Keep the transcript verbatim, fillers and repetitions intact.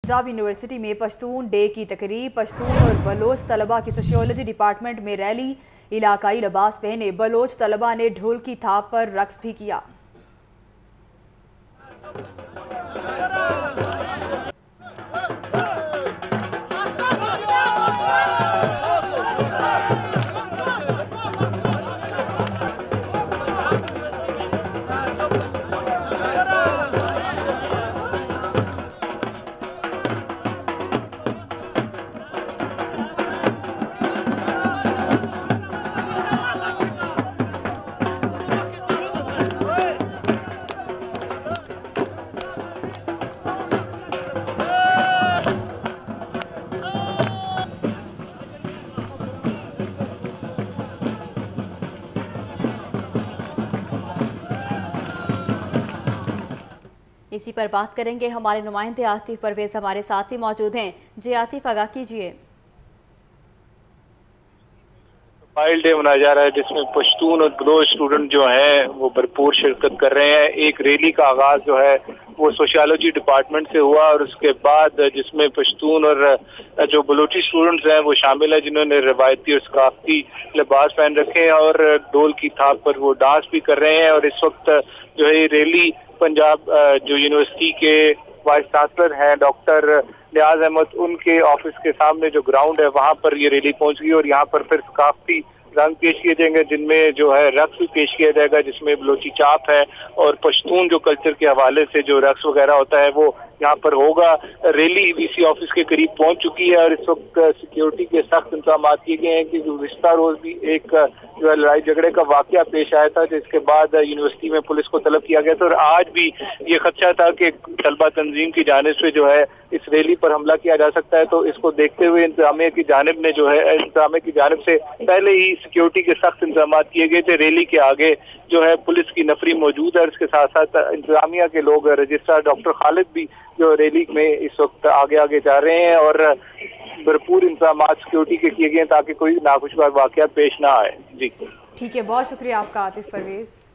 Punjab university में Pashtun day की तकरीब। पश्तून और बलोच तलबा की सोशियोलॉजी डिपार्टमेंट में रैली। इलाकाई लिबास पहने बलोच तलबा ने ढोल की थाप पर रक्स भी किया। इसी पर बात करेंगे, हमारे नुमाइंदे आतिफ परवेज हमारे साथ ही मौजूद हैं। जी आतिफ, आगाह कीजिए। मोबाइल डे मनाया जा रहा है जिसमें पश्तून और बलोच स्टूडेंट जो हैं वो भरपूर शिरकत कर रहे हैं। एक रैली का आगाज जो है वो सोशियोलॉजी डिपार्टमेंट से हुआ और उसके बाद जिसमें पश्तून और जो बलोची स्टूडेंट्स हैं वो शामिल है, जिन्होंने रवायती और सकाफती लिबास पहन रखे हैं और ढोल की थाप पर वो डांस भी कर रहे हैं। और इस वक्त जो है रैली पंजाब जो यूनिवर्सिटी के वाइस चांसलर हैं डॉक्टर नियाज अहमद, उनके ऑफिस के सामने जो ग्राउंड है वहां पर ये रैली पहुंच गई और यहाँ पर फिर सकाफती रंग पेश किए जाएंगे, जिनमें जो है रक्स भी पेश किया जाएगा, जिसमें बलोची चाप है और पश्तून जो कल्चर के हवाले से जो रक्स वगैरह होता है वो यहाँ पर होगा। रैली वीसी ऑफिस के करीब पहुंच चुकी है और इस वक्त सिक्योरिटी के सख्त इंतजाम किए गए हैं कि गुज़िश्ता रोज भी एक जो है लड़ाई झगड़े का वाकया पेश आया था, जिसके बाद यूनिवर्सिटी में पुलिस को तलब किया गया था और आज भी ये खदशा था कि तलबा तंजीम की जानिब से जो है इस रैली पर हमला किया जा सकता है। तो इसको देखते हुए इंतजामिया की जानिब ने जो है इंतजामिया की जानिब से पहले ही सिक्योरिटी के सख्त इंतजाम किए गए थे। रैली के आगे जो है पुलिस की नफरी मौजूद है, इसके साथ साथ इंतजामिया के लोग, रजिस्ट्रार डॉक्टर खालिद भी जो रैली में इस वक्त आगे आगे जा रहे हैं और भरपूर इंतजाम सिक्योरिटी के किए गए हैं ताकि कोई नाखुशगवार वाकया पेश ना आए। जी ठीक है, बहुत शुक्रिया आपका आतिफ परवेज।